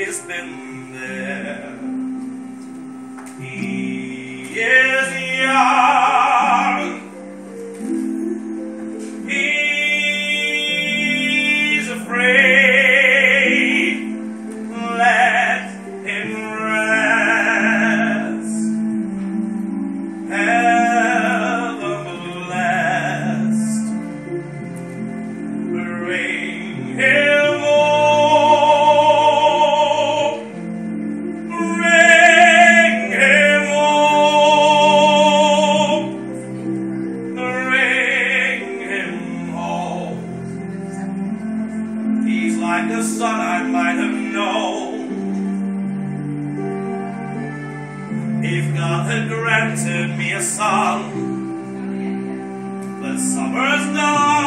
always been there. He is young, he's afraid, let him rest. Heaven blessed, bring him home, bring him home, bring him home. He's like a son I might have known, if God had granted me a son. But summer's done.